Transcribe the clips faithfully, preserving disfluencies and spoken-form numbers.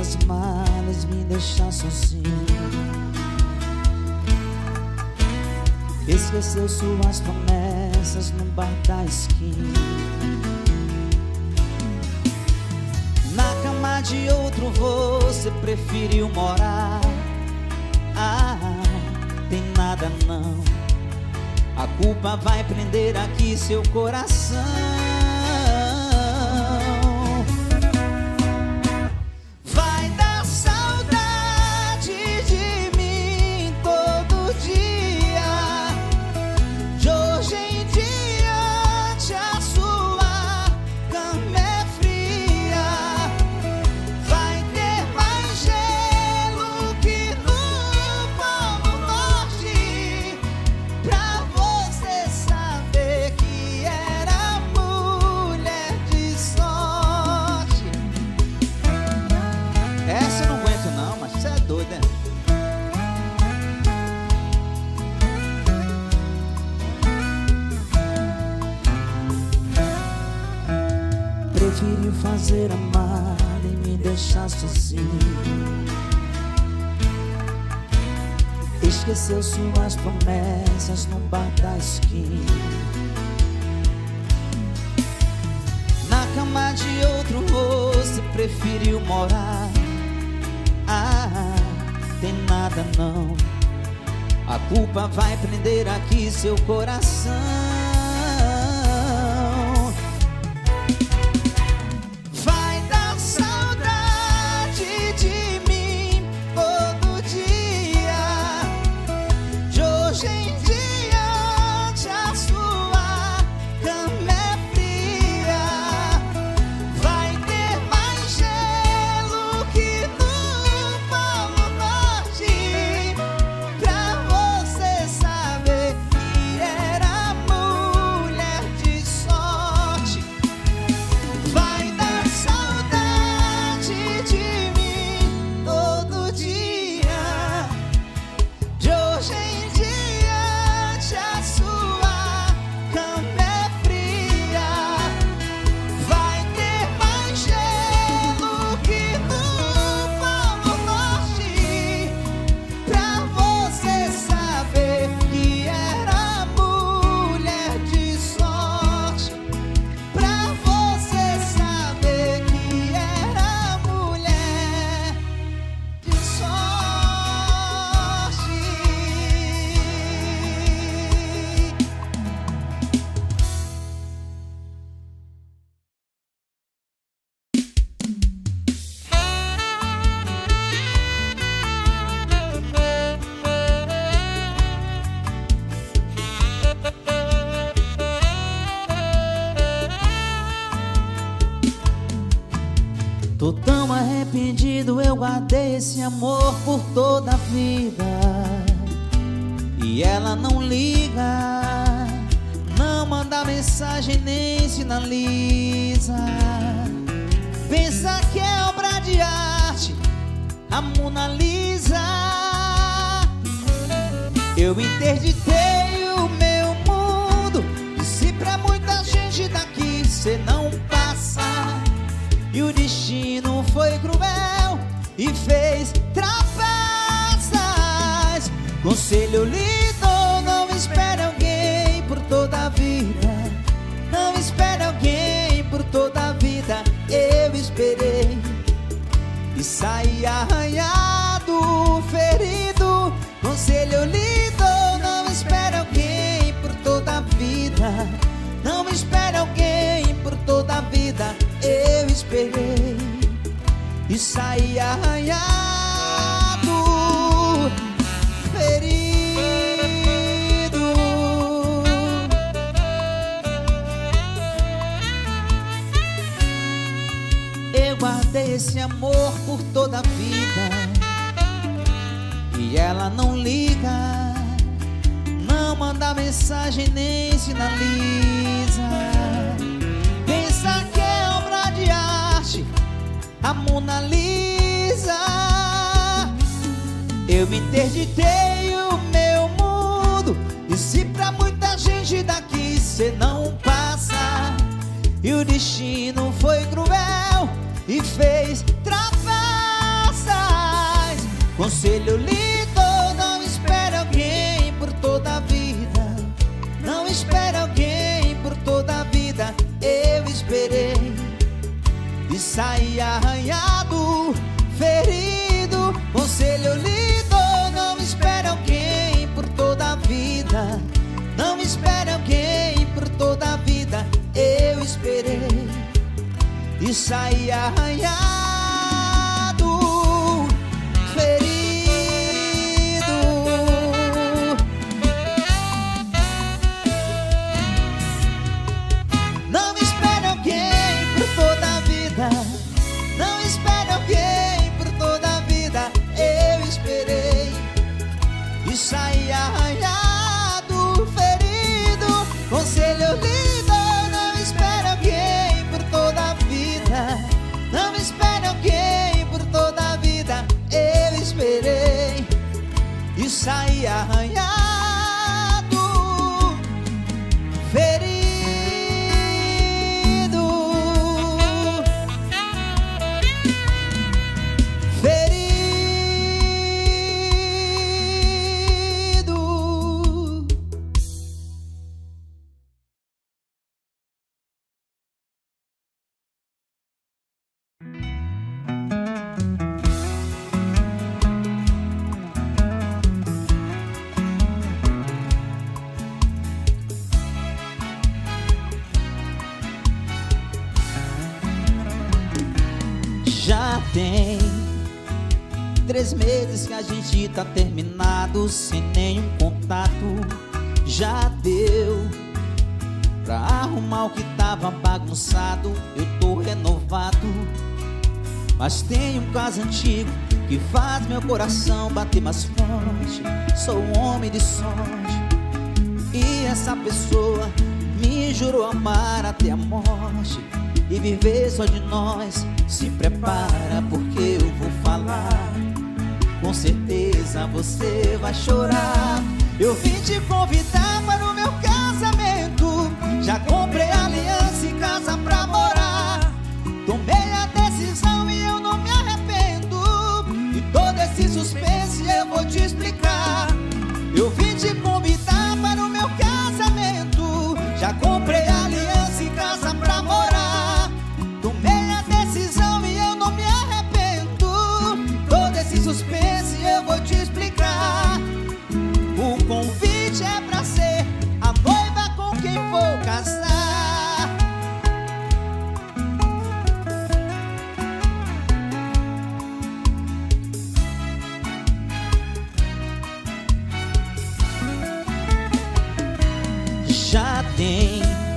as malas, me deixar sozinho. Esqueceu suas promessas no bar da esquina. Na cama de outro você preferiu morar. Ah, tem nada não. A culpa vai prender aqui seu coração. Vai dar saudade de mim todo dia. De hoje em diante a sua cama é fria. Vai ter mais gelo que no Polo Norte, pra você saber que era mulher de sorte. Essa eu não aguento não, mas você é doido, né? Preferiu fazer a mala e me deixar sozinho. Esqueceu suas promessas no bar da esquina. Na cama de outro você preferiu morar. Ah, tem nada não. A culpa vai prender aqui seu coração. Vai dar saudade de mim todo dia. De hoje em diante a sua cama é fria. Vai ter mais gelo que no Polo Norte, pra você saber que era mulher de sorte. Vai dar saudade de mim todo dia. De hoje em diante a sua cama é fria. Vai ter mais gelo que no Polo Norte, pra você saber que era mulher de sorte. Pra você saber que era mulher de sorte. Tô tão arrependido, eu guardei esse amor por toda a vida. E ela não liga, não manda mensagem nem sinaliza. Pensa que é obra de arte, a Mona Lisa. Eu interditei o meu mundo, disse pra muita gente daqui cê não passa. E o destino foi cruel e fez trapaças. Conselho lhe dou, não espere alguém por toda a vida. Não espere alguém por toda a vida. Eu esperei e saí arranhado, ferido. Conselho lhe dou, não espere alguém por toda a vida. Não espere alguém por toda a vida. Eu esperei e saí arranhado, ferido. Eu guardei esse amor por toda a vida. E ela não liga, não manda mensagem nem sinaliza. Pensa que é obra de arte, a Mona Lisa. Eu me interditei o meu mundo, disse pra muita gente daqui cê não passa. E o destino foi cruel e fez trapaças. Conselho lido, não espere alguém por toda a vida. Não espere alguém por toda a vida. Eu esperei e saí arranhado, ferido. Conselho lido, não espere alguém por toda a vida. Não espere alguém por toda a vida. Eu esperei e saí arranhado, ferido. Não espere alguém por toda a vida. Não espere alguém por toda a vida. Eu esperei e saí arranhado, ferido. Conselho lido, não espere alguém por toda a vida. Não espere alguém por toda a vida. Eu esperei e saí arranhado, ferido. Já tem três meses que a gente tá terminado, sem nenhum contato. Já deu pra arrumar o que tava bagunçado. Eu tô renovado, mas tem um caso antigo que faz meu coração bater mais forte. Sou um homem de sorte e essa pessoa me jurou amar até a morte e viver só de nós. Se prepara porque eu vou falar, com certeza você vai chorar. Eu vim te convidar para o meu casamento. Já comprei aliança e casa pra morar. Tomei a decisão e eu não me arrependo. E todo esse suspense eu vou te explicar. Eu vim te convidar para o meu casamento. Já comprei aliança e casa pra morar. Tomei a decisão e eu não me arrependo. Todo esse suspense eu vou te explicar. O convite é pra ser a noiva com quem vou casar. Já tem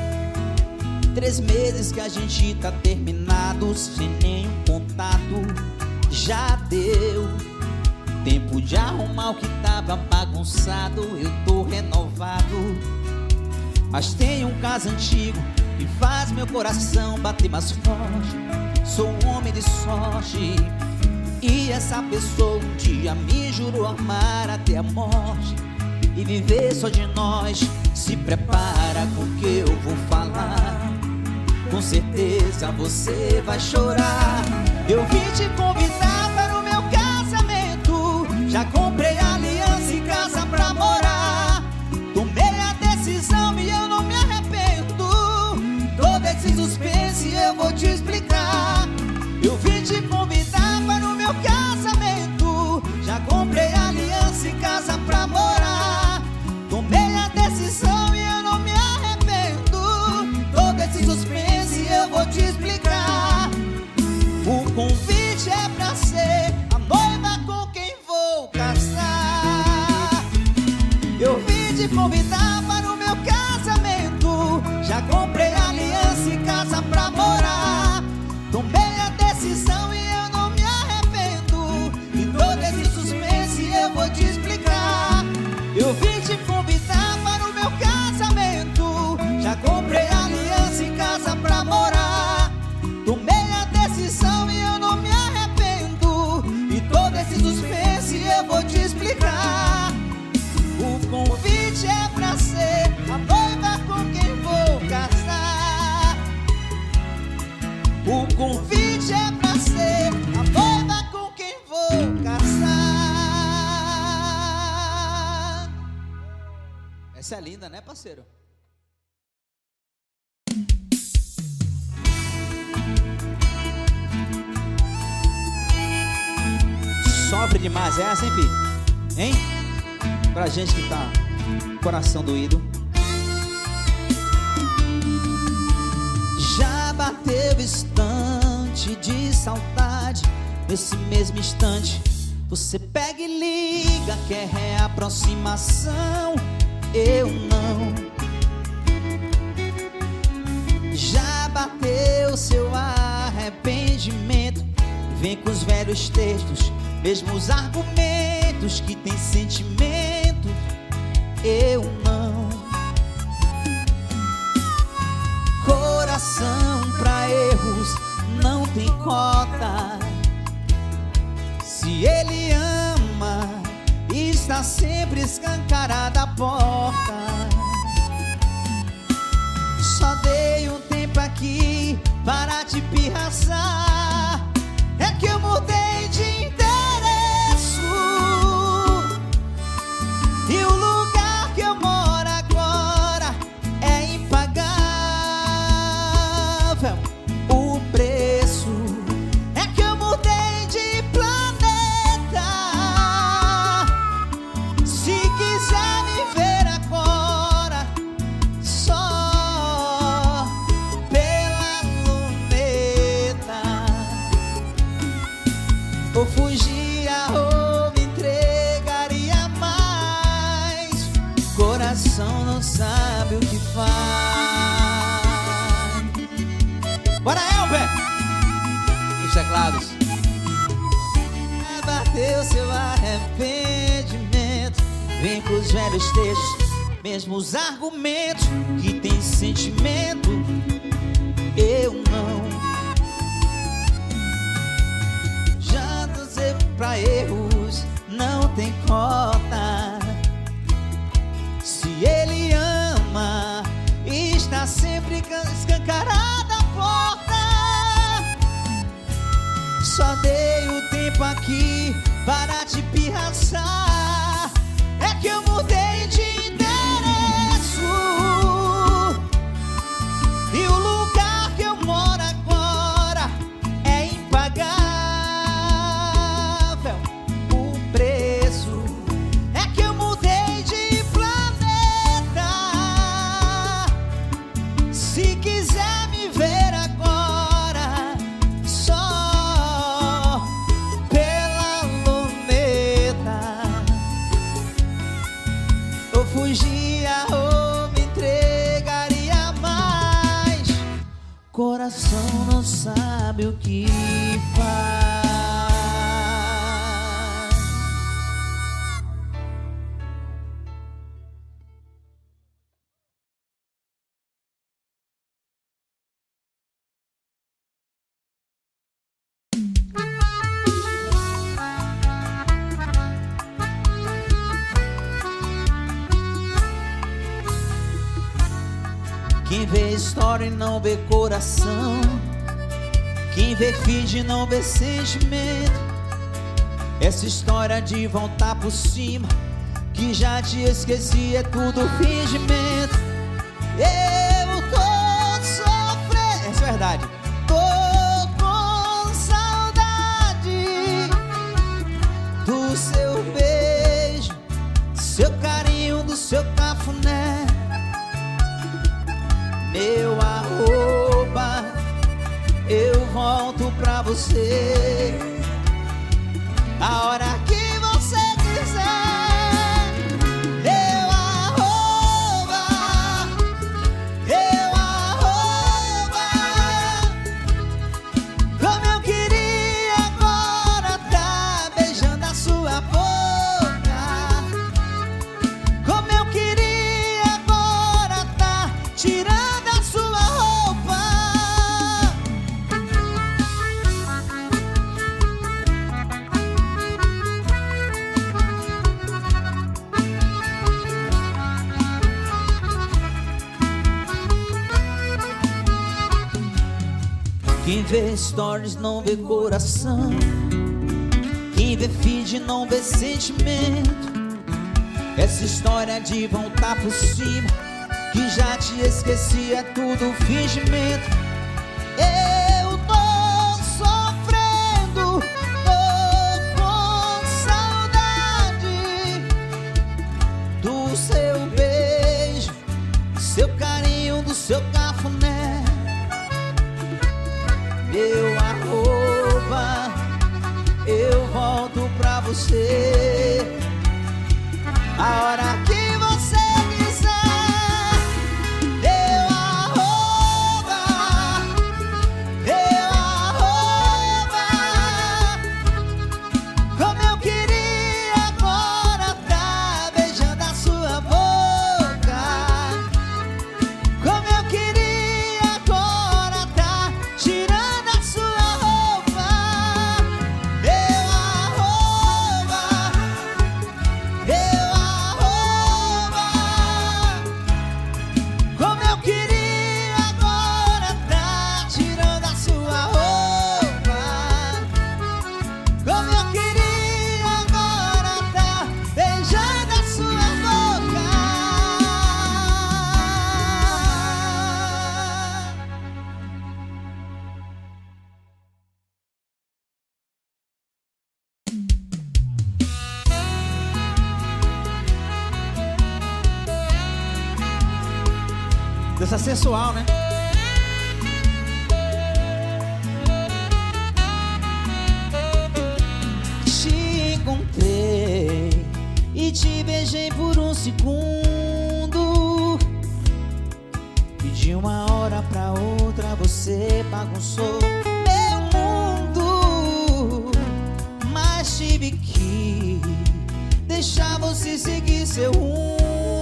três meses que a gente tá terminado, sem nenhum contato. Já deu tempo de arrumar o que tava bagunçado. Eu tô renovado, mas tem um caso antigo que faz meu coração bater mais forte. Sou um homem de sorte e essa pessoa um dia me jurou amar até a morte e viver só de nós. Se prepara porque eu vou falar, com certeza você vai chorar. Eu vim te convidar para o meu casamento. Já comprei aliança e casa pra morar. Tomei a decisão e eu não me arrependo. Todo esse suspense eu vou te explicar. Eu vim te convidar para o meu casamento. Já comprei aliança e casa pra morar. Tomei a decisão e eu não me arrependo. Todo esse suspense eu vou te explicar. O convite é pra ser a noiva com quem vou casar. Eu vim te convidar para o meu casamento. Já comprei aliança e casa pra morar. Tomei a decisão e eu não me arrependo. E todo esse suspense eu vou te explicar. Eu vim te convidar para o meu casamento. Já comprei aliança e casa pra morar. Tomei a decisão e eu não me arrependo. E todo esse suspense eu vou te explicar. O convite é pra ser a noiva com quem vou casar. O convite é pra ser a noiva com quem vou casar. Essa é linda, né, parceiro? Sofre demais essa, hein, filho? Hein? Pra gente que tá coração doído. Já bateu instante de saudade. Nesse mesmo instante você pega e liga, quer reaproximação. Eu não. Já bateu seu arrependimento. Vem com os velhos textos, mesmos argumentos que tem sentimento. Eu não. Coração pra erros não tem cota. Se ele ama, está sempre escancarada a porta. Só dei um tempo aqui para te pirraçar. É que eu mudei de endereço e o lugar que eu moro agora é impagável. O preço é que eu mudei de planeta. Se quiser me ver agora, só pela luneta. Ou fugia ou me entregaria mais. Coração não sabe o que faz. Bora, Elber! Os teclados. Bateu seu arrependimento. Vem com os velhos textos, mesmos argumentos que tem sentimento. Eu não. Já sei pra erros não tem cota. Se ele ama, está sempre escancarada a porta. Só dei o tempo aqui para te pirraçar. É que eu mudei de endereço e o lugar que eu moro agora é impagável. O preço é que eu mudei de planeta. Se quiser me ver agora, só pela luneta. Ou fugia ou me entregaria mais. Coração não sabe o que faz. Quem vê história e não vê coração, quem vê finge e não vê sentimento. Essa história de voltar por cima, que já te esqueci, é tudo fingimento. Eu tô sofrendo, essa é verdade. Tô com saudade do seu beijo, do seu carinho, do seu cafuné. Meu arroba, eu volto pra você a hora que você quiser. Meu arroba, eu arroba. Como eu queria agora tá beijando a sua boca. Como eu queria agora tá tirando Quem vê stories não vê coração, quem vê feed não vê sentimento. Essa história de voltar por cima, que já te esqueci, é tudo fingimento. Eu tô sofrendo, tô com saudade do seu beijo, do seu carinho, do seu cafuné. Meu arroba, eu volto pra você a hora que você quiser. Meu arroba, meu arroba, como eu queria agora tá beijando a sua boca, como eu queria agora tá tirando a sua roupa. Meu arroba, meu arroba, como eu queria agora tá tirando a sua roupa, como eu queria agora tá beijando a sua boca. Dança sensual, né? Te encontrei e te beijei por um segundo, e de uma hora pra outra você bagunçou meu mundo. Mas tive que deixar você seguir seu rumo.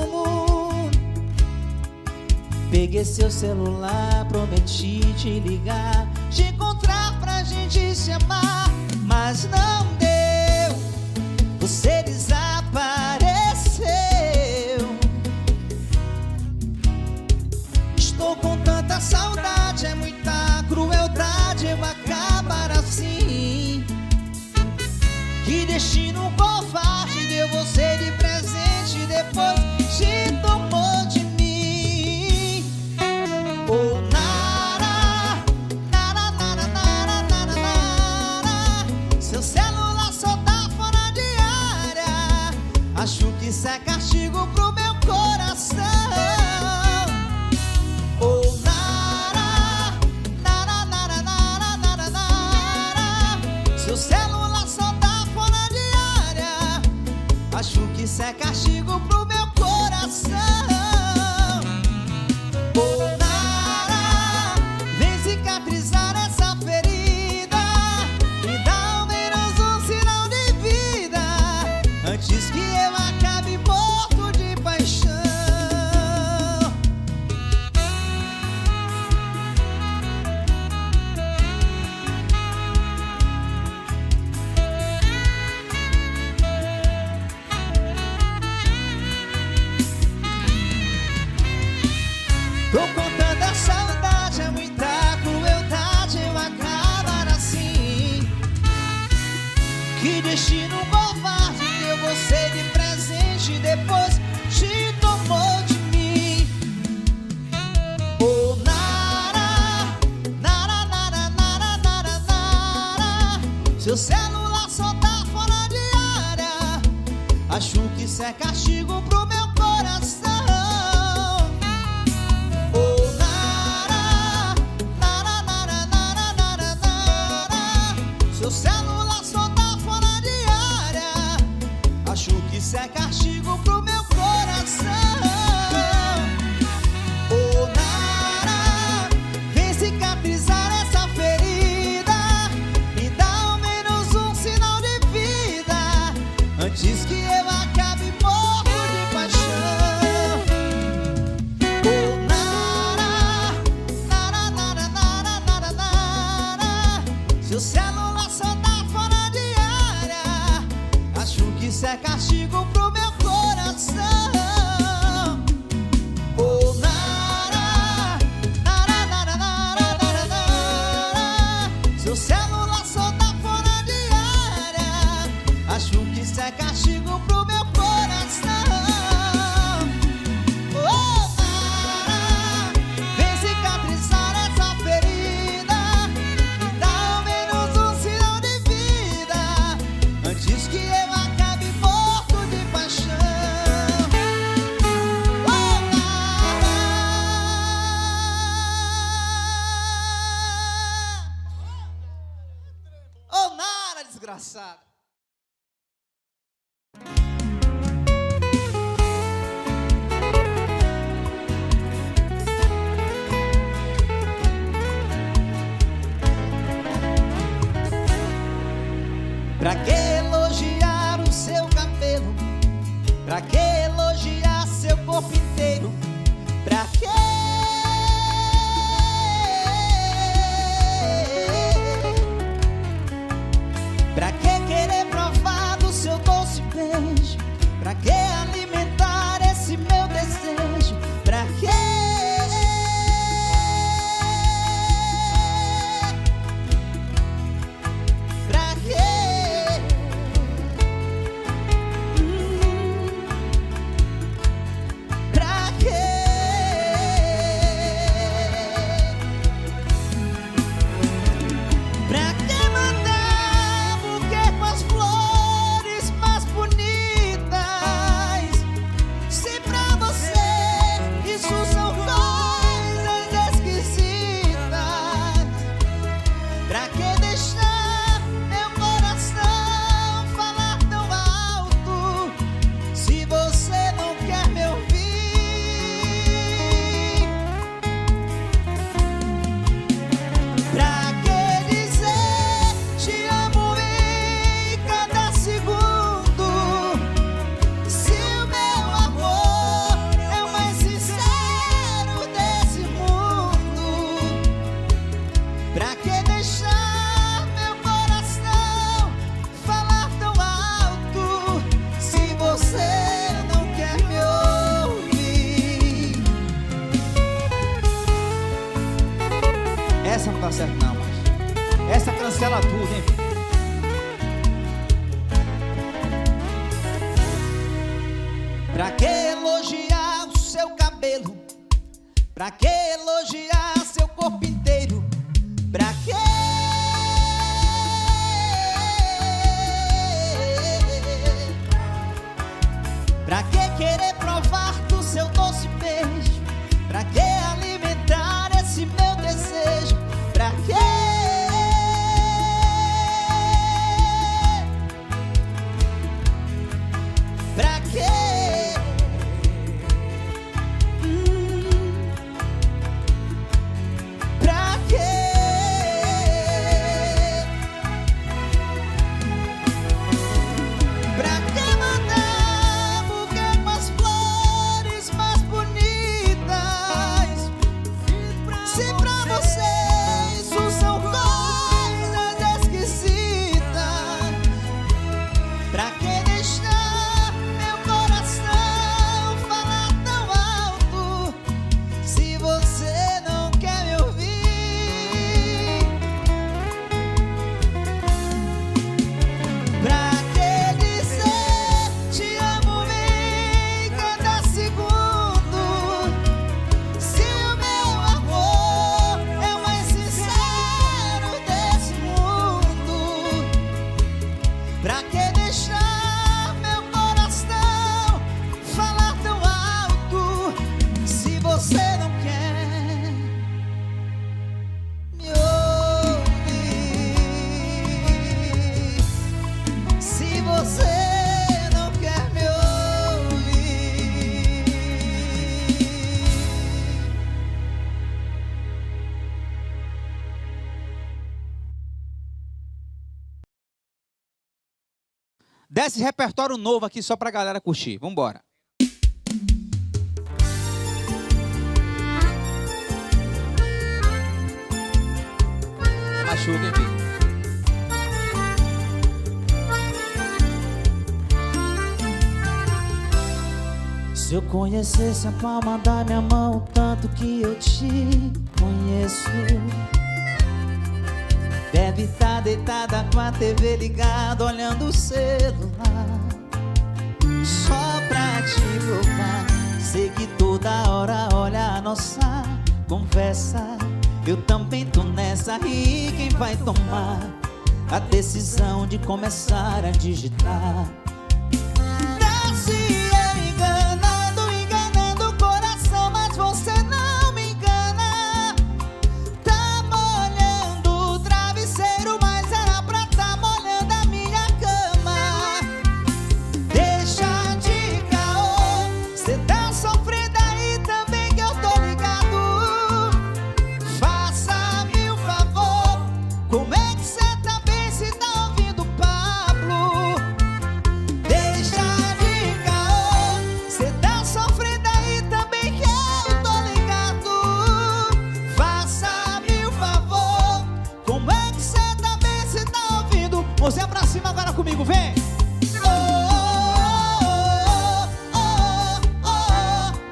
Peguei seu celular, prometi te ligar, te encontrar pra gente se amar, mas não deu, você desapareceu. Estou com tanta saudade, é muita crueldade eu acabar assim. Que destino covarde, deu você de presente, depois te tomou de mim. Oh, nara, nara, nara, nara, nara, nara. Seu celular só tá fora de área, acho que isso é castigo pro meu coração. Oh, nara, nara, nara, nara, nara, nara. Seu celular só tá fora de área, acho que isso é castigo pro meu coração. Oh, nara, vem cicatrizar essa ferida, me dá ao menos um sinal de vida, antes que eu acabe morto de paixão. Tô com tanta saudade, é muita crueldade eu acabar assim. Que destino covarde, deu você de presente, depois te tomou de mim. Oh, nara, nara, nara, nara, nara, nara. Seu celular só tá fora de área, acho que isso é castigo pro meu coração. Oh, nara, nara, nara, nara, nara, nara. Seu celular só tá fora de área, acho que isso é castigo pro meu coração. Oh, nara, vem cicatrizar essa ferida, me dá ao menos um sinal de vida, antes que eu acabe morto de paixão. cancela tudo, hein? Pra que elogiar o seu cabelo? Pra que elogiar seu corpo inteiro? Pra que? Pra que querer provar do seu doce beijo? Pra que alimentar esse meu desejo? Pra que? Pra que? Desce repertório novo aqui só pra galera curtir. Vambora. Machuca, hein, filho? Se eu conhecesse a palma da minha mão, o tanto que eu te conheço, deve estar deitada com a T V ligada, olhando o celular, só pra te provar. Sei que toda hora olha a nossa conversa. Eu também tô nessa, e quem vai tomar a decisão de começar a digitar? Tá se enganando, enganando o coração, mas você não me engana. Tá molhando o travesseiro, mas era pra tá molhando a minha cama. Deixa de caô, cê tá sofrendo aí também que eu tô ligado. Faça-me um favor, como é que cê tá bem se tá ouvindo o Pablo? Deixa de caô, cê tá sofrendo aí também que eu tô ligado. Faça-me um favor, como é que cê tá bem se tá ouvindo? Você pra cima agora comigo, vem! Oh, oh, oh, oh, oh,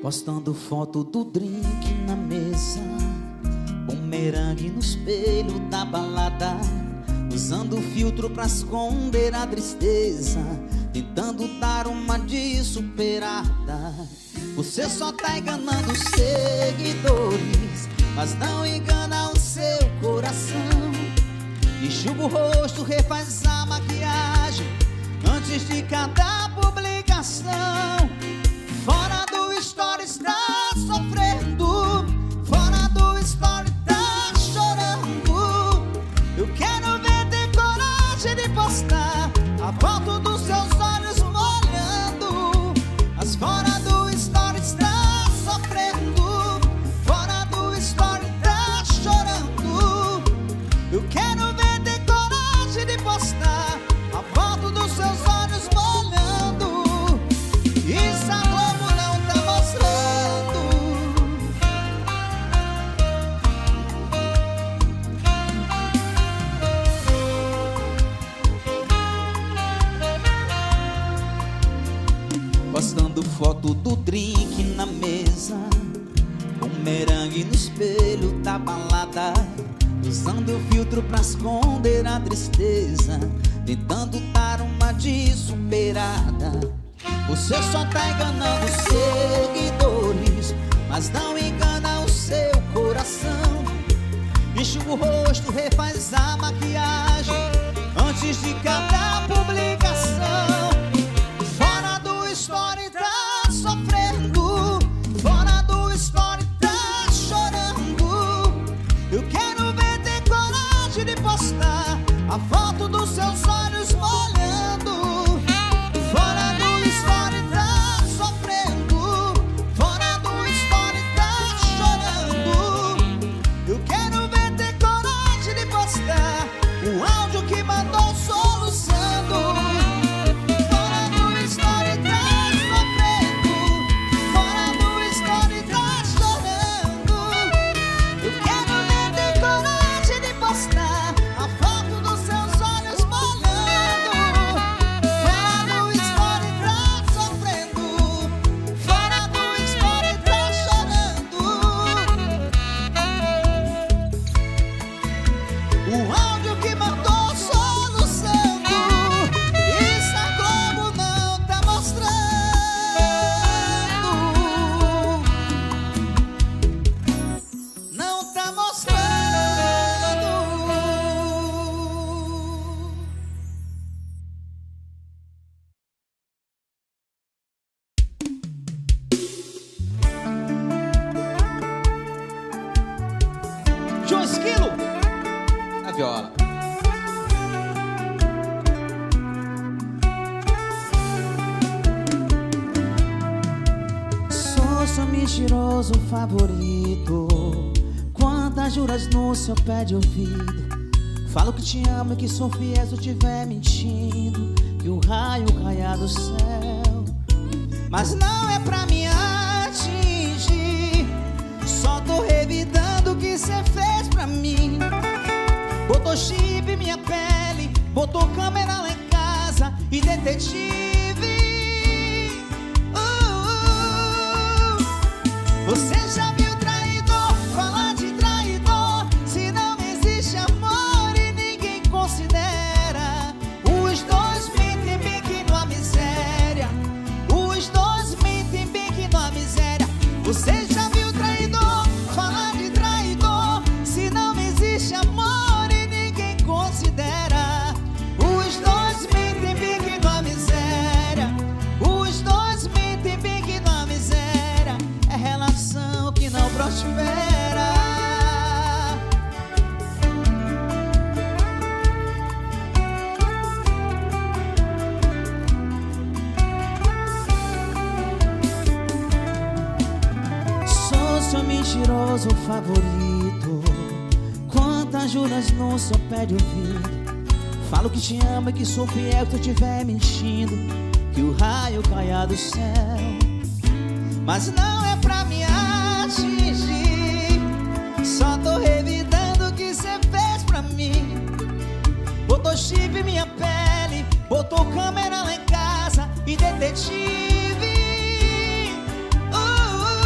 postando foto do drink na mesa, bumerangue no espelho da balada, usando filtro pra esconder a tristeza, tentando dar uma de superada. Você só tá enganando os seguidores, mas não engana o seu coração. Enxuga o rosto, refaz a maquiagem antes de cada publicação. Fora do story está sofrendo, fora do story tá chorando. Eu quero ver ter coragem de postar a foto dos seus olhos molhando. Mas fora do story está sofrendo, fora do story tá chorando. Eu quero ver ter coragem de postar a foto dos seus olhos molhando. Isso a Globo não tá mostrando. Postando foto do drink na mesa, bumerangue no espelho da balada, usando filtro pra esconder a tristeza, tentando dar uma de superada. Você só tá enganando os seguidores, mas não engana o seu coração. Enxuga o rosto, refaz a maquiagem antes de cada publicação. Fora do story tá sofrendo, fora do story tá chorando. Eu quero ver ter coragem de postar a foto dos seus olhos molhando. Fora do story tá sofrendo, fora do story tá chorando. Eu quero ver ter coragem de postar o áudio que mandou soluçando. Fora do story tá sofrendo, fora do story tá chorando. Eu quero ver ter coragem de postar a foto dos seus olhos molhando. Fora do story tá sofrendo, fora do story tá chorando. O áudio que mandou soluçando. Isso a Globo não tá mostrando. Não tá mostrando. João Esquilo na viola. Sou seu mentiroso favorito. Quantas juras no seu pé de ouvido. Falo que te amo e que sou fiel se eu estiver mentindo, que o raio caia do céu. Mas não é pra me atingir, só tô revidando o que cê fez pra mim. Botou chip em minha pele, botou câmera lá em casa e detetive. uh, uh. Você já viu traidor falar de traidor? Se não existe amor e ninguém considera. Os dois mentem bem que não há miséria. Os dois mentem bem que não há miséria. Você já viu traidor falar de traidor? Se não existe amor e ninguém considera. Os dois mentem bem que não há miséria. Os dois mentem bem que não há miséria. É relação que não prospera. Sou seu mentiroso favorito. Quantas juras no seu pé de ouvido. Falo que te amo e que sou fiel se eu estiver mentindo, que o raio caia do céu. Mas não é pra me atingir, só tô revidando o que cê fez pra mim. Botou chip em minha pele, botou câmera lá em casa e detetive. uh, uh.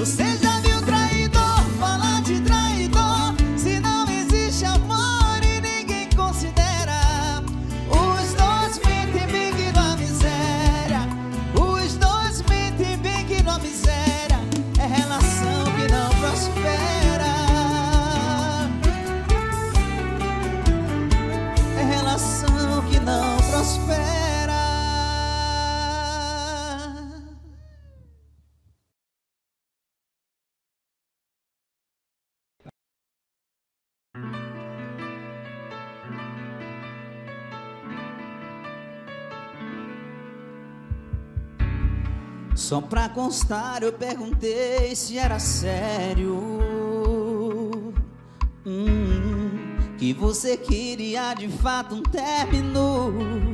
Você já viu traidor falar de traidor? Se não existe amor e ninguém considera. Os dois mentem bem que na miséria. Os dois mentem bem que na miséria. É relação que não prospera. É relação que não prospera. Só pra constar eu perguntei se era sério, hum, que você queria de fato um término.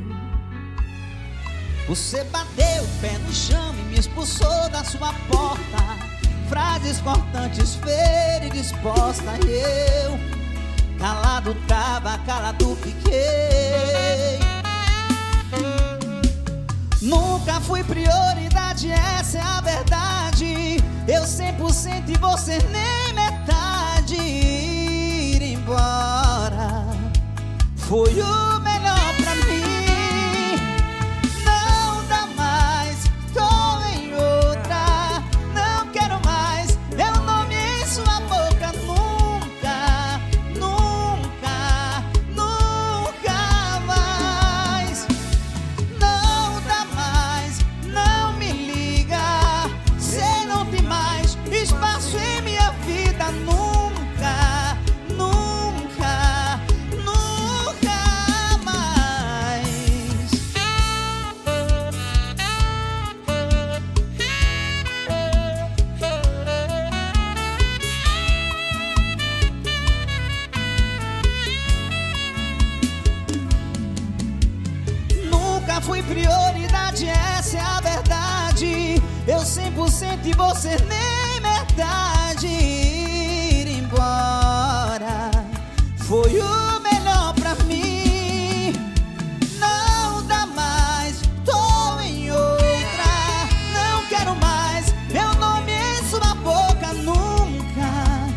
Você bateu o pé no chão e me expulsou da sua porta. Frases cortantes, feira e disposta. E eu, calado tava, calado fiquei. Nunca fui prioridade, essa é a verdade. Eu cem por cento e você nem metade. Ir embora foi o melhor pra mim. Não dá mais, tô em outra. Não quero mais meu nome em sua boca. Nunca, nunca, nunca mais. Não dá mais, não me liga. Cê não tem mais espaço em minha vida. Nunca, nunca, nunca mais. Nunca fui prioridade, essa é a verdade. Eu cem por cento e você nem metade. Ir embora foi o melhor pra mim. Não dá mais, tô em outra. Não quero mais meu nome em sua boca. Nunca,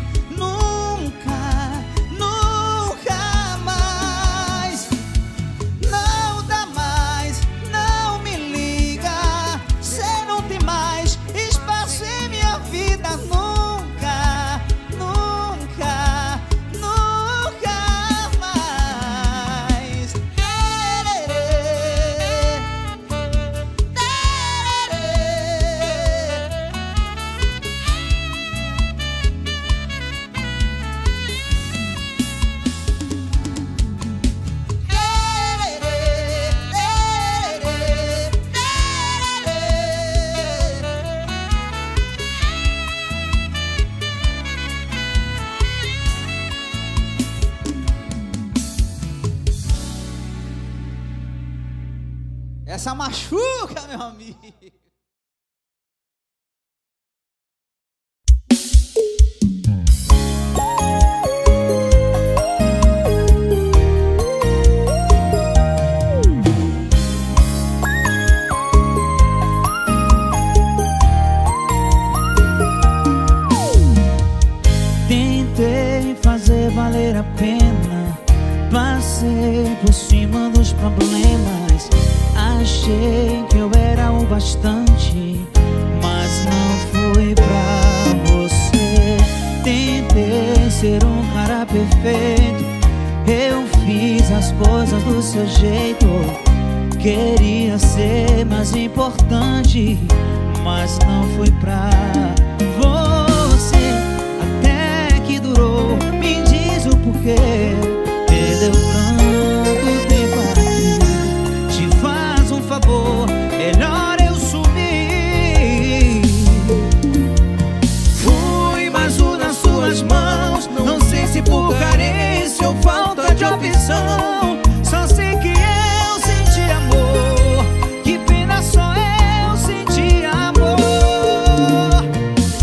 nunca, nunca mais. Não dá mais, não me liga. Cê não tem mais espaço em minha vida. Nunca, nunca, nunca mais. Tererê, essa machuca, meu amigo. Tentei fazer valer a pena, passei por cima dos problemas. Achei que eu era o bastante, mas não fui pra você. Tentei ser um cara perfeito, eu fiz as coisas do seu jeito. Queria ser mais importante, mas não fui pra você. Até que durou, me diz o porquê. Perdeu tanto tempo aqui. Te faz um favor, melhor eu sumir. Fui mais um nas suas mãos. Não sei se por carência ou falta de opção. Só sei que eu senti amor. Que pena, só eu senti amor.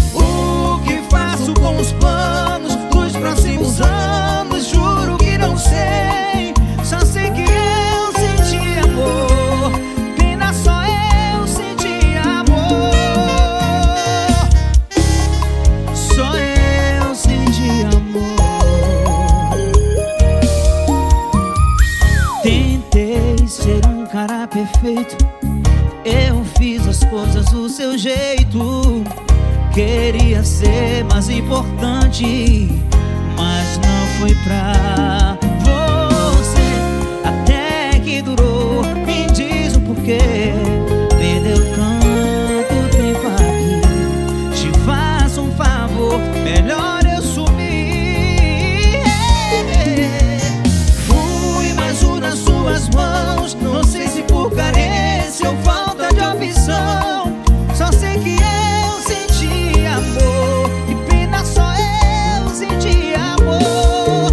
jeito, eu fiz as coisas do seu jeito. Queria ser mais importante, mas não foi pra você. Até que durou, me diz o porquê. Perdeu tanto tempo aqui. Te faço um favor, melhor eu sumir. Fui mais um nas suas mãos. Não sei se por carência ou falta de opção. Só sei que eu senti amor, e pena só eu senti amor.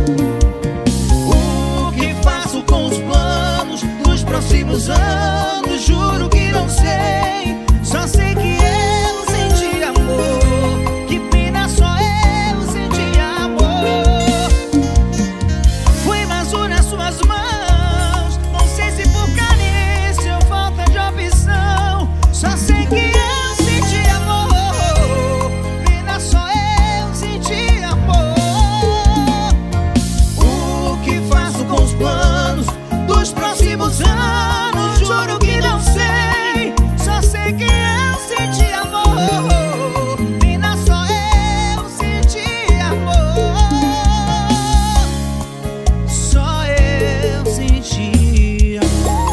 O que faço com os planos dos próximos anos? Juro que não sei. Só sei que eu senti amor, que pena só eu senti amor. Fui mais um nas suas mãos. Não sei se por carência ou falta de opção. Só sei que eu anos, juro que não sei. Só sei que eu senti amor, pena só eu senti amor. Só eu senti amor.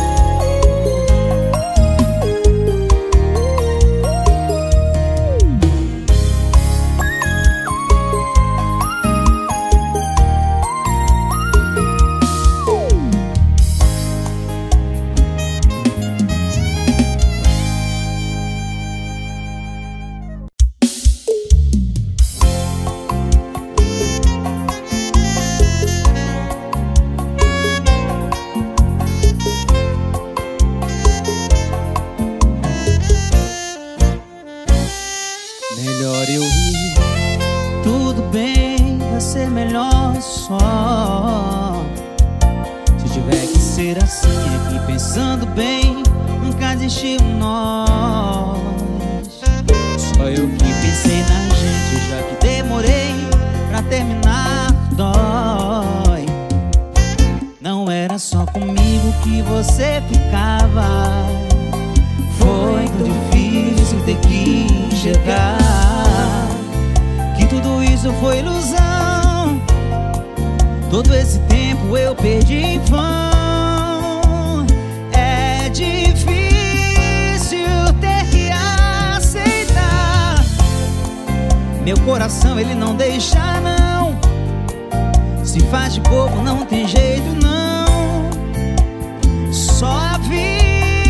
Melhor eu ir, tudo bem, vai ser melhor só. Se tiver que ser assim, aqui pensando bem, nunca existiu nós. Só eu que pensei na gente, já que demorei pra terminar, dói. Não era só comigo que você ficava. Foi tão difícil ter que enxergar que tudo isso foi ilusão. Todo esse tempo eu perdi em vão. É difícil ter que aceitar. Meu coração ele não deixa não. Se faz de bobo não tem jeito não. Só a vida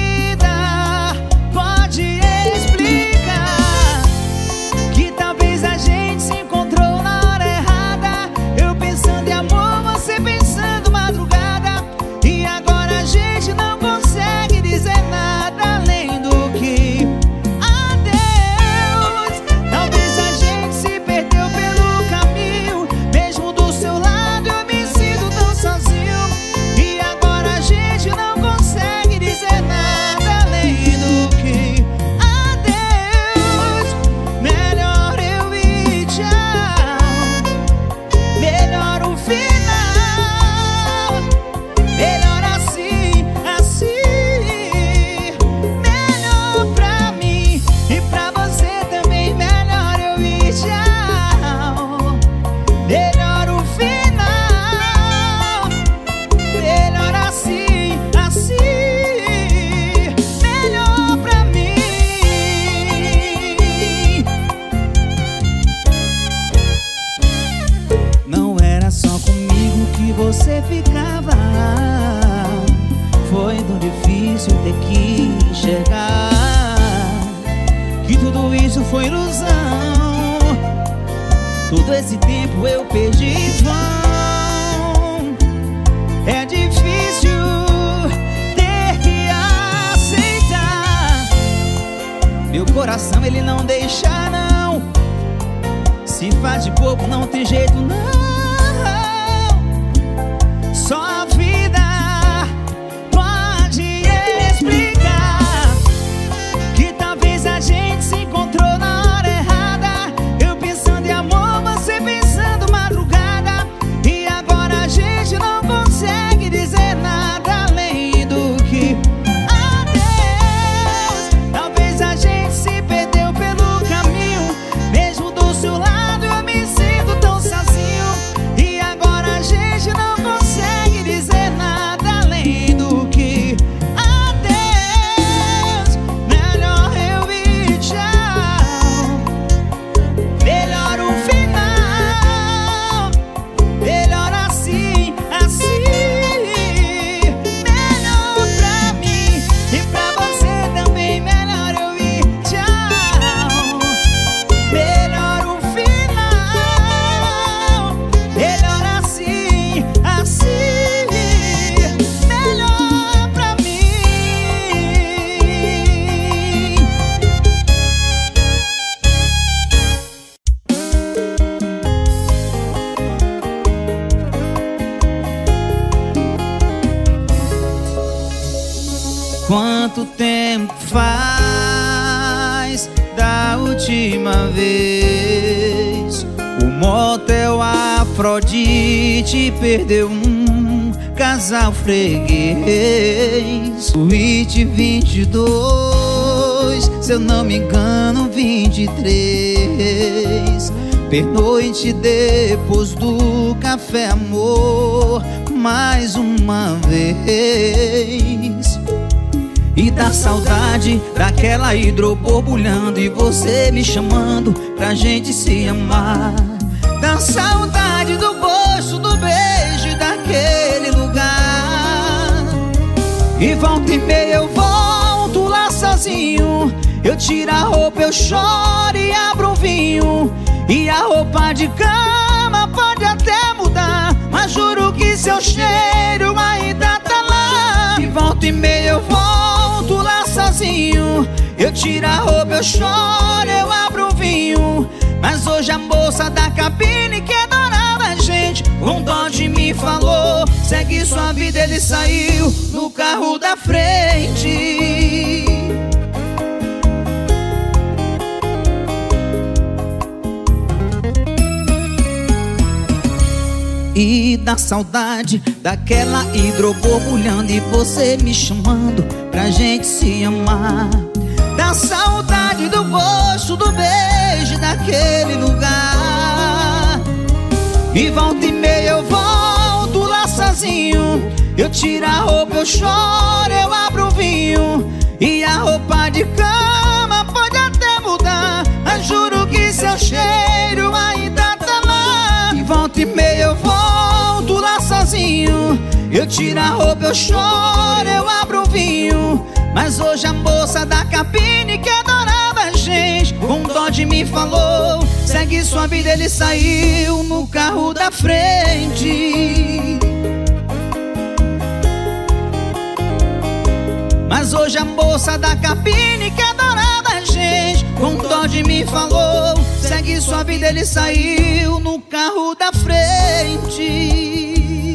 pode explicar que talvez a gente se encontrou na hora errada. Eu pensando em amor, você pensando madrugada. E agora a gente não consegue dizer nada além do que adeus. Talvez a gente se perdeu pelo caminho. Mesmo do seu lado eu me sinto tão sozinho. E agora a gente não consegue dizer nada além do que adeus. Melhor eu ir, tchau. Melhor o final. Melhor assim, assim. Melhor pra mim e pra você também. Melhor eu ir, tchau. Melhor o final. Melhor assim, assim. Melhor pra mim. Não era só comigo que você ficava. Foi tão difícil ter que enxergar que tudo isso foi ilusão. Todo esse tempo eu perdi em vão. É difícil ter que aceitar. Meu coração ele não deixa não. Se faz de bobo não tem jeito não. Só a vida pode explicar que talvez a gente se encontrou na hora errada. Eu pensando em amor, você pensando madrugada. E agora a gente não consegue dizer nada além do que adeus. última vez. O motel Afrodite perdeu um casal freguês. Suíte vinte e dois, se eu não me engano vinte e três. Pernoite depois do café, amor, mais uma vez. E da saudade daquela hidro borbulhando e você me chamando pra gente se amar. Da saudade do gosto do beijo daquele lugar. E volta e meia eu volto lá sozinho. Eu tiro a roupa, eu choro e abro um vinho. E a roupa de cama pode até mudar, mas juro que seu cheiro ainda tá lá. E volta e meia eu volto lá sozinho. Eu tiro a roupa, eu choro, eu abro um vinho. Mas hoje a moça da cabine que adorava a gente com dó de mim falou: segue sua vida, ele saiu no carro da frente. E da saudade daquela hidro borbulhando e você me chamando pra gente se amar. Da saudade do gosto do beijo daquele lugar. E volta e meia eu volto lá sozinho. Eu tiro a roupa, eu choro, eu abro um vinho. E a roupa de cama pode até mudar, mas juro que seu cheiro ainda tá lá. E volta e meia eu volto lá sozinho. Eu tiro a roupa, eu choro, eu abro um vinho. Mas hoje a moça da cabine que adorava a gente com dó de mim falou: segue sua vida, ele saiu no carro da frente. Mas hoje a moça da cabine que adorava a gente com dó de mim falou: segue sua vida, ele saiu no carro da frente.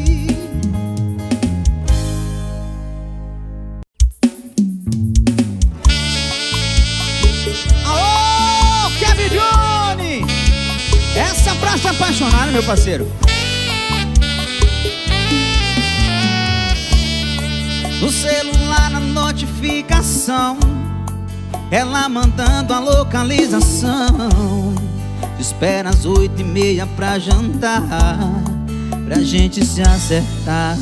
Alô, Kevin Johnny! Essa é pra se apaixonar, meu parceiro. No celular na notificação, ela mandando a localização. Te espera às oito e meia pra jantar, pra gente se acertar.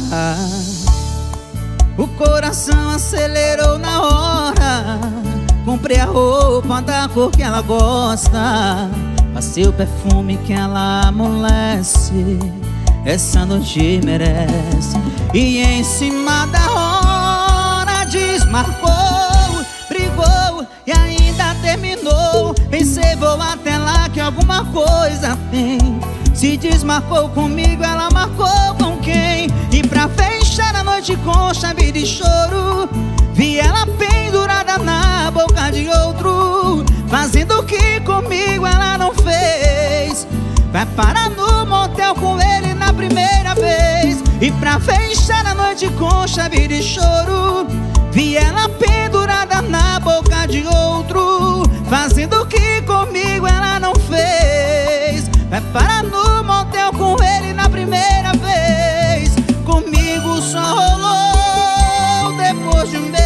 O coração acelerou na hora. Comprei a roupa da cor que ela gosta, passei o perfume que ela amolece. Essa noite merece. E em cima da hora desmarcou, brigou e ainda terminou. Pensei, vou até lá que alguma coisa tem. Se desmarcou comigo, ela marcou com quem? E pra fechar a noite com chave de choro, vi ela pendurada na boca de outro, fazendo o que comigo ela não fez. Vai parar no motel com ele na primeira vez. E pra fechar a noite com chave de choro, vi ela pendurada na boca de outro, fazendo o que comigo ela não fez. Vai parar no motel com ele na primeira vez. Comigo só rolou depois de um mês.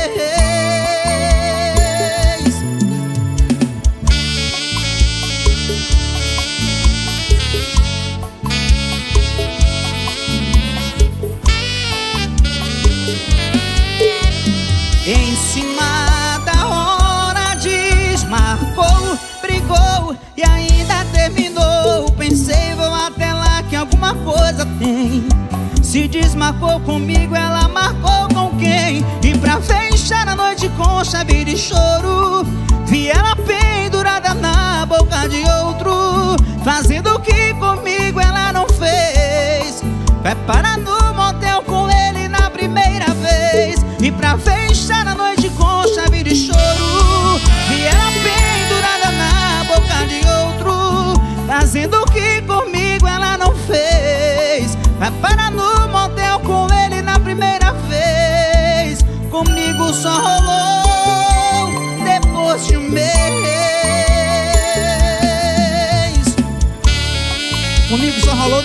Em cima da hora desmarcou, brigou e ainda terminou. Pensei, vou até lá que alguma coisa tem. Se desmarcou comigo, ela marcou com quem? E pra fechar a noite com chave de choro, vi ela pendurada na boca de outro, fazendo o que comigo ela não fez. Vai parar no motel com ele na primeira vez. E pra fechar a noite com chave de choro, vi ela pendurada na boca de outro, fazendo o que comigo ela não fez. Vai parar no motel com ele na primeira vez. Comigo só rolou depois de um mês.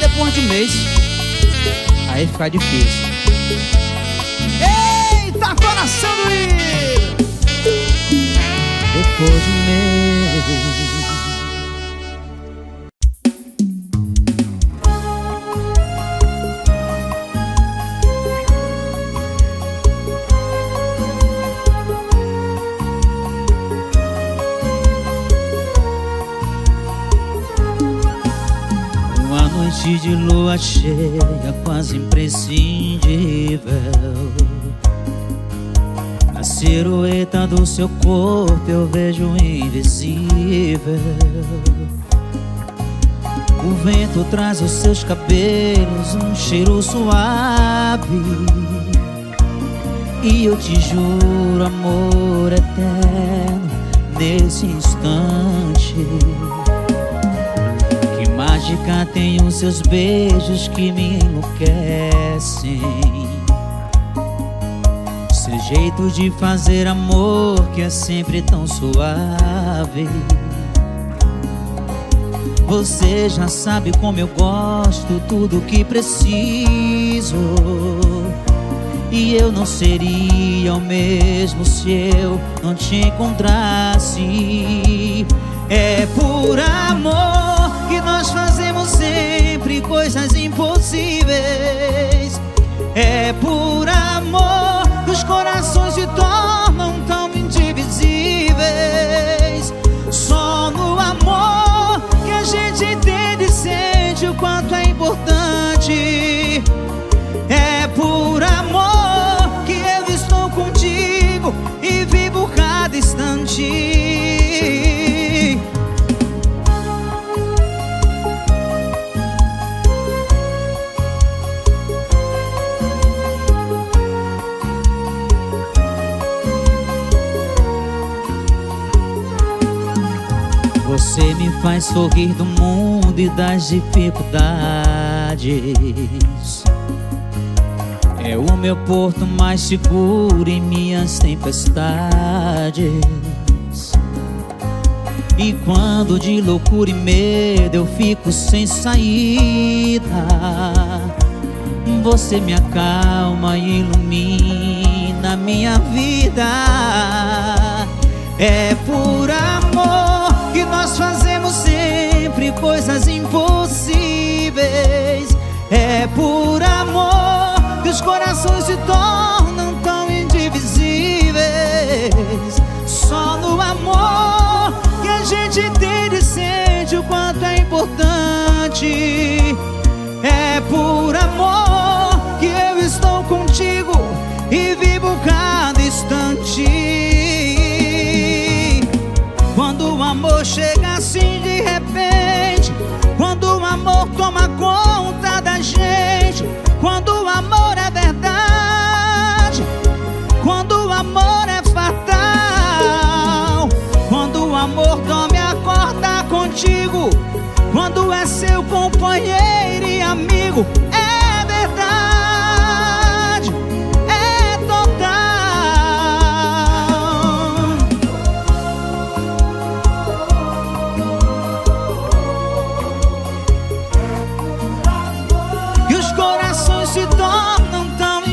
depois de mês, aí fica difícil. Eita, coração doído! Depois de mês. De lua cheia, quase imprescindível, na silhueta do seu corpo eu vejo invisível. O vento traz os seus cabelos, um cheiro suave, e eu te juro amor eterno nesse instante. Mágica tem os seus beijos que me enlouquecem, seu jeito de fazer amor que é sempre tão suave. Você já sabe como eu gosto, tudo que preciso, e eu não seria o mesmo se eu não te encontrasse. É por amor que nós fazemos sempre coisas impossíveis. É por amor que os corações se tornam tão indivisíveis. Só no amor que a gente entende e sente o quanto é importante. É por amor que eu estou contigo e vivo cada instante. Você me faz sorrir do mundo e das dificuldades. É o meu porto mais seguro em minhas tempestades. E quando de loucura e medo eu fico sem saída, você me acalma e ilumina minha vida. É por amor que nós fazemos sempre coisas impossíveis. É por amor que os corações se tornam tão indivisíveis. Só no amor que a gente entende e sente o quanto é importante. É por amor que eu estou contigo e vivo cada instante. Quando o amor chega assim de repente, quando o amor toma conta da gente, quando o amor é verdade, quando o amor é fatal, quando o amor dorme acorda contigo, quando é seu companheiro e amigo, é verdade, é total. E os corações se tornam tão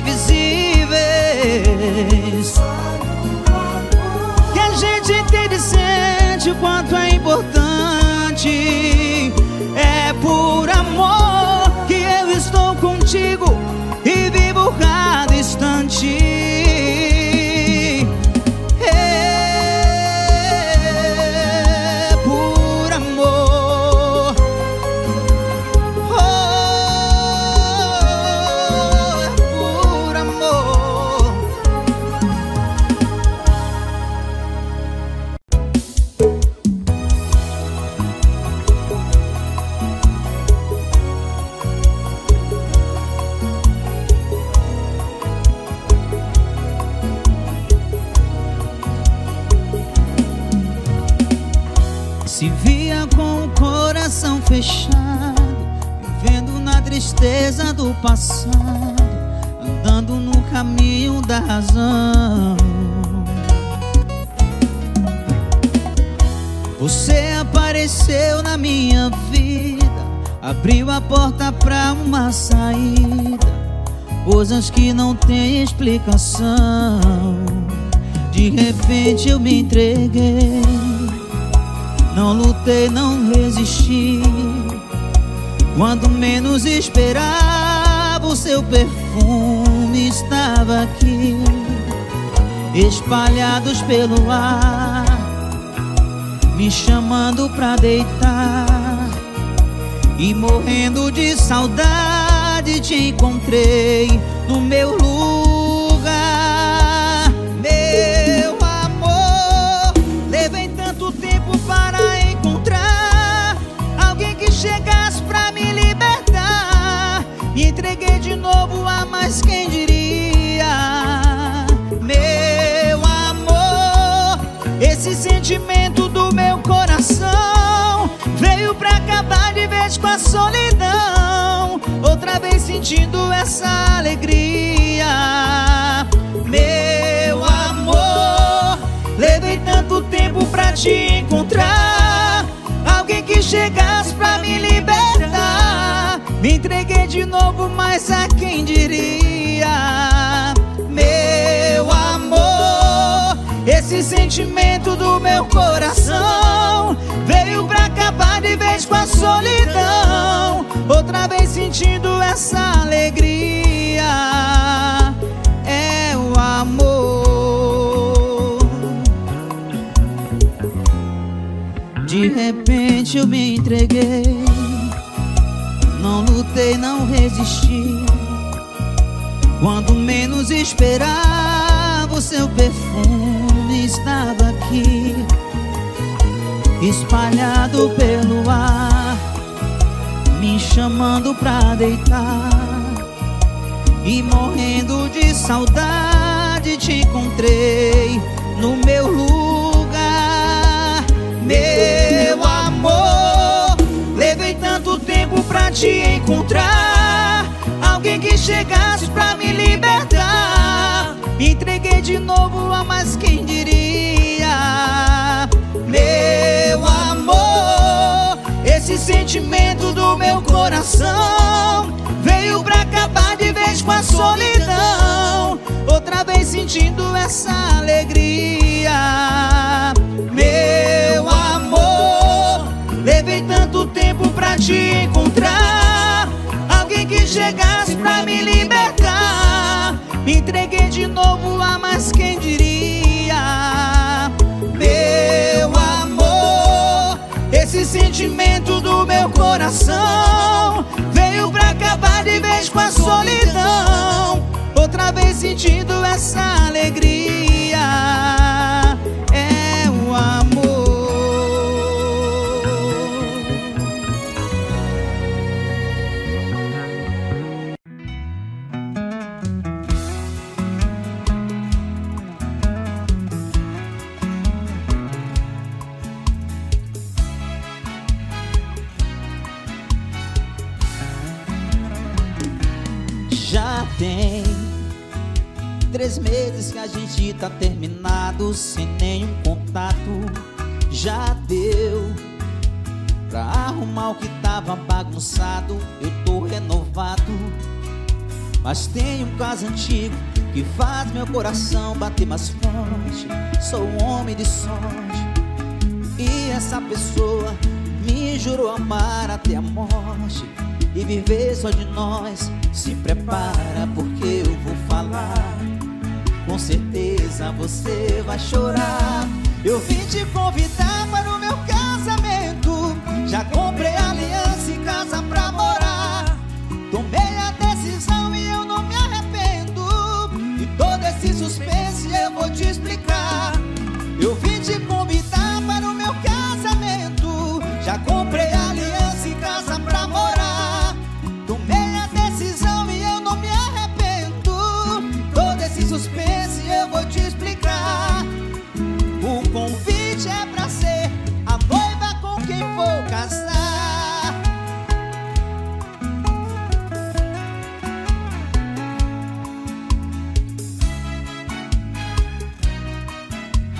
indivisíveis, que a gente entende e sente o quanto é importante. É por amor que eu estou contigo e vivo cada instante. É por amor. Oh, é por amor. Se via com o coração fechado, vivendo na tristeza do passado, andando no caminho da razão. Você apareceu na minha vida, abriu a porta pra uma saída, coisas que não têm explicação. De repente eu me entreguei, não lutei, não resisti. Quando menos esperava, o seu perfume estava aqui, espalhados pelo ar, me chamando pra deitar. E morrendo de saudade te encontrei no meu lugar. Meu amor, levei tanto tempo para encontrar alguém que chegasse pra me libertar. Me entreguei de novo a mais, quem diria. Meu amor, esse sentimento do meu coração veio pra acabar de vez com a solidão, outra vez sentindo essa alegria. Meu amor, levei tanto tempo pra te encontrar alguém que chegasse pra me libertar. Me entreguei de novo, mas a quem diria. Meu amor, esse sentimento do meu coração veio pra acabar de vez com a solidão, outra vez sentindo essa alegria. É o amor. De repente eu me entreguei, não lutei, não resisti. Quando menos esperava, o seu perfume estava aqui, espalhado pelo ar, me chamando pra deitar. E morrendo de saudade te encontrei no meu lugar. Meu amor, levei tanto tempo pra te encontrar alguém que chegasse pra me libertar. Me entreguei de novo a mais, quem diria. Meu amor, esse sentimento do meu coração veio pra acabar de vez com a solidão, outra vez sentindo essa alegria. Meu amor, levei tanto tempo pra te encontrar alguém que chegasse pra me libertar. Me entreguei de novo a mais, quem diria. Meu amor, esse sentimento do meu coração veio pra acabar de vez com a solidão, outra vez sentindo essa alegria. É o amor. Já tem três meses que a gente tá terminado, sem nenhum contato. Já deu pra arrumar o que tava bagunçado. Eu tô renovado, mas tem um caso antigo que faz meu coração bater mais forte. Sou um homem de sorte e essa pessoa me jurou amar até a morte e viver só de nós. Se prepara porque eu vou falar, com certeza você vai chorar. Eu vim te convidar para o meu casamento, já comprei aliança e casa pra morar. Tomei a decisão e eu não me arrependo, e todo esse suspense eu vou te explicar. Eu vim te convidar para o meu casamento, já comprei aliança e casa pra morar. Tomei a decisão e eu não me arrependo, todo esse suspense eu vou te explicar. O convite é pra ser a noiva com quem vou casar.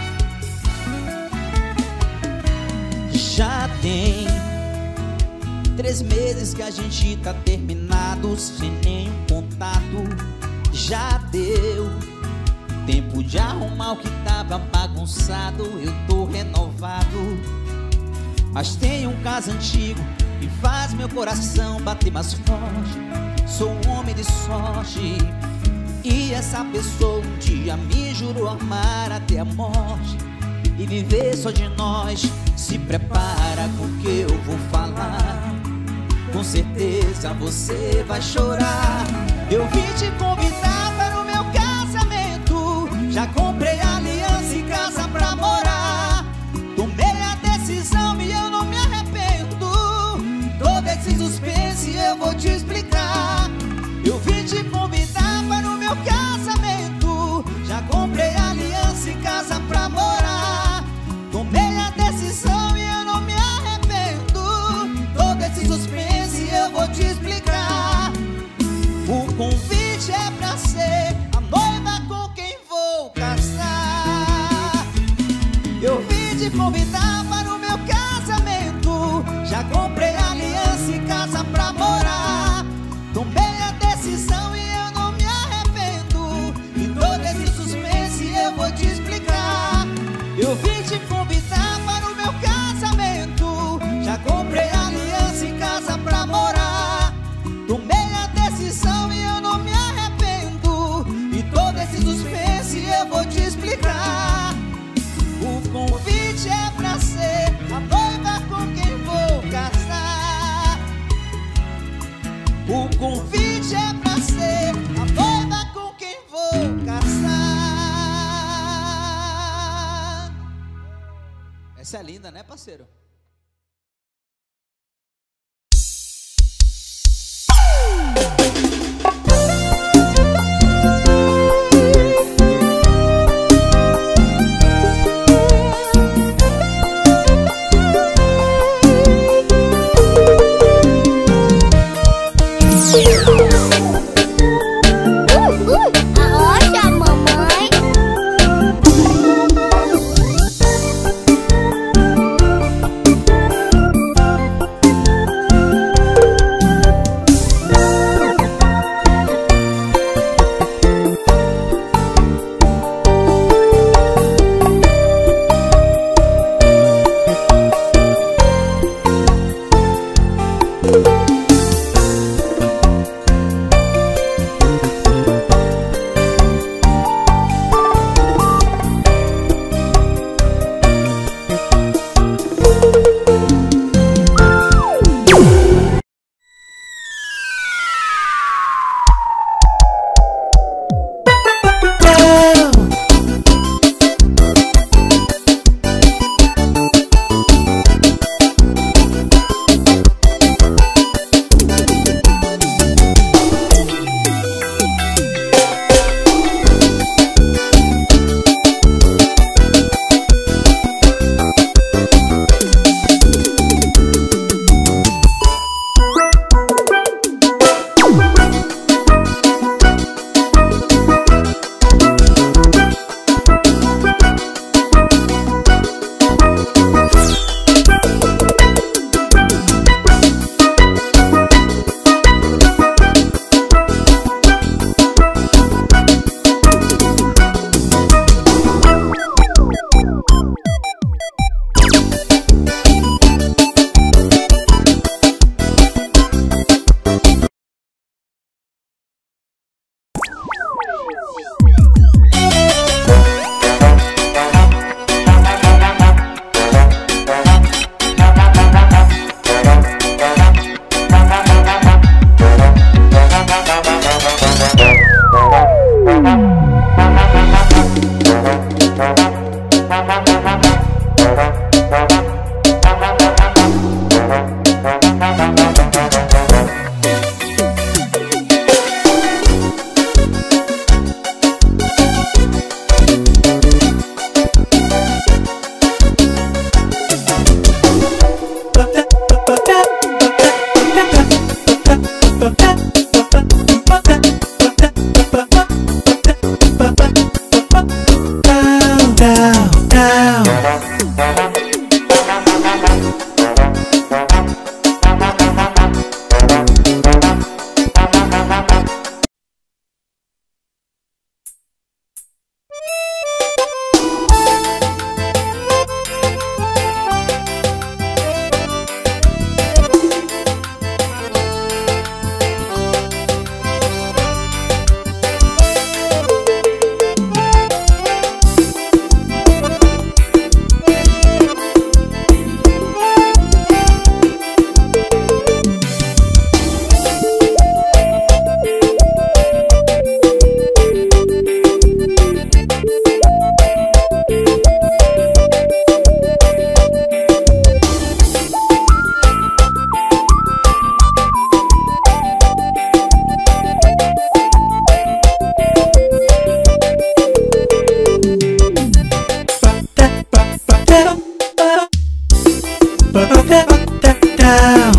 Já tem Três meses que a gente tá terminado, sem nenhum contato. Já deu tempo de arrumar o que tava bagunçado. Eu tô renovado, mas tem um caso antigo que faz meu coração bater mais forte. Sou um homem de sorte, e essa pessoa um dia me jurou amar até a morte e viver só de nós. Se prepara com o que eu vou falar, com certeza você vai chorar. Eu vim te convidar para o meu casamento, já comprei aliança e casa pra morar. Tomei a decisão e eu não me arrependo. Todo esse suspense eu vou te explicar. Eu vim te convidar para o meu casamento, já comprei aliança e casa pra morar. Tomei a decisão e eu não me arrependo. Todo esse suspense eu vou te explicar. O convite é pra ser a noiva com quem vou casar. Eu vim te convidar para o meu casamento, já comprei aliança e casa pra morar. Tomei a decisão e eu não me arrependo. E todo esse suspense eu vou te explicar. Eu vim te convidar para o meu casamento, já comprei aliança e casa pra morar. Tomei a decisão e eu não me arrependo. E todo esse suspense eu vou te explicar. O convite é pra ser a noiva com quem vou casar. O convite é pra ser a noiva com quem vou casar. Essa é linda, né, parceiro? Down.